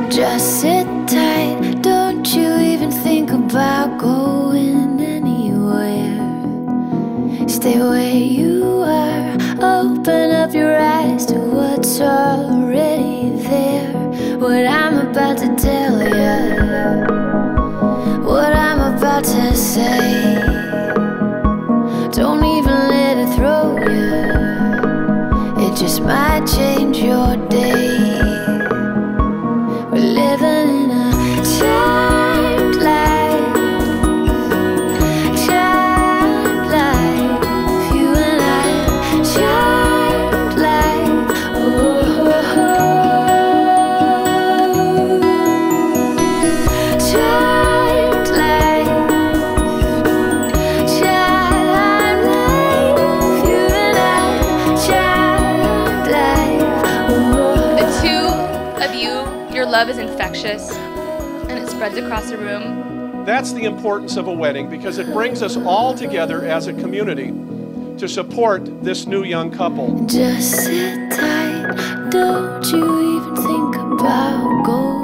Just sit tight, don't you even think about going anywhere. Stay where you are, open up your eyes to what's already there. What I'm about to tell ya, what I'm about to say, don't even let it throw ya, it just might change your day. We're living in a child life, you and I, child life. Oh, child life, you and I, child life. Oh. The two of you, your love is infectious and it spreads across the room. That's the importance of a wedding, because it brings us all together as a community to support this new young couple. Just sit tight, don't you even think about going